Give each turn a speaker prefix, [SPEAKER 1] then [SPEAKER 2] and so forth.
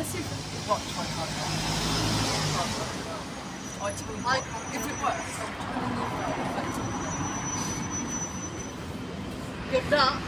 [SPEAKER 1] Let's see if what try hard. I tell you what, if it works, I'll turn on the
[SPEAKER 2] Good luck.